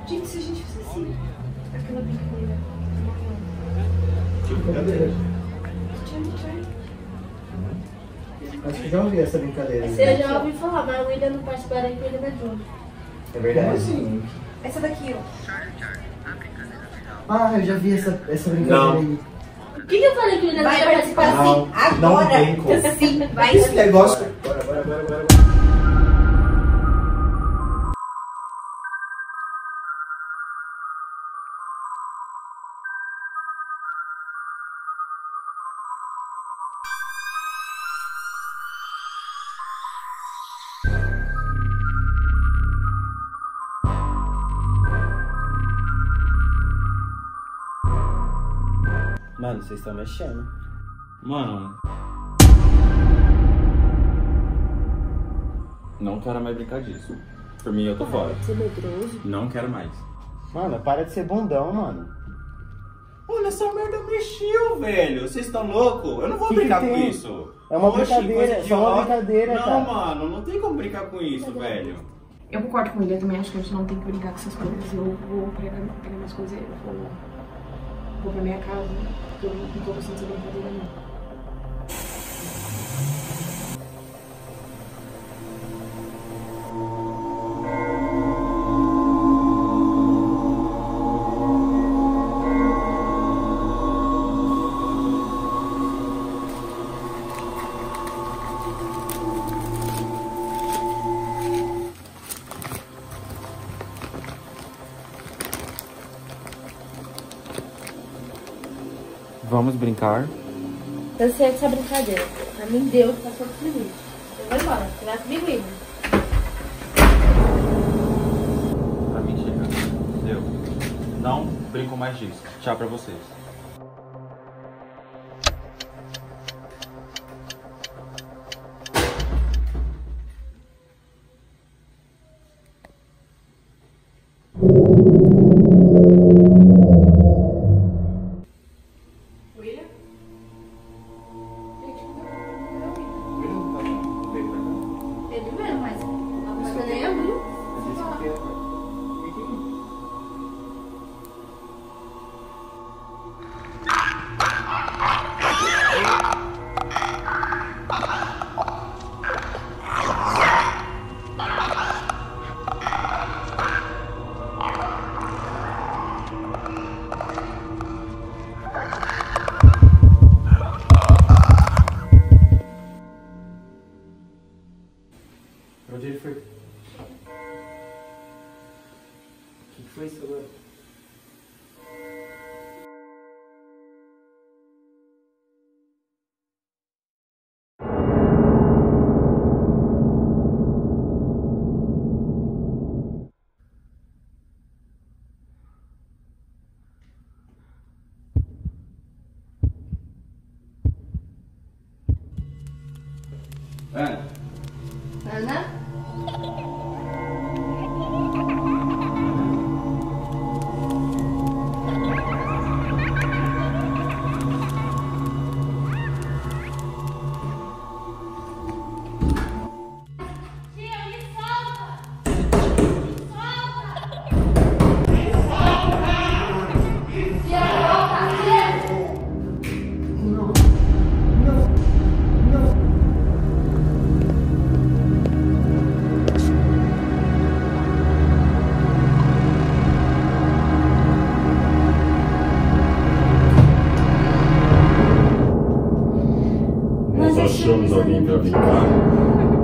Gente, se a gente fosse assim, aquela brincadeira. Tipo brincadeira. Acho que já ouvi essa brincadeira. Eu já ouvi falar, mas o William não participaria porque ele não é junto. É verdade? Como assim? Essa daqui, ó. Ah, eu já vi essa brincadeira aí. O que eu falei que o William não Vai ia participar? participar Não, sim. não Agora. tem como. Sim, vai Esse sim. negócio. Bora. Mano, vocês estão mexendo. Mano. Não quero mais brincar disso. Por mim, eu tô fora. Você é medroso. Não quero mais. Mano, para de ser bundão, mano. Mano, essa merda mexeu, velho. Vocês estão loucos? Eu não vou Que brincar que com tem? isso. É uma Oxi, brincadeira, coisa só uma idiota. brincadeira, não, cara. mano, não tem como brincar com isso, velho. Eu concordo com ele, eu também acho que a gente não tem que brincar com essas coisas. Eu vou pegar minhas coisas e vou pra minha casa, porque eu não tô gostando dessa brincadeira não. Vamos brincar? Eu sei dessa brincadeira. Pra mim, Deus passou por mim. Eu vou embora. Você vai comigo, William. Pra mim chega. Deu. Não brinco mais disso. Tchau pra vocês. William? Ele mesmo, mas a música nem é ruim. Pra onde ele foi? O que foi isso agora? Ana? Nós achamos alguém pra brincar.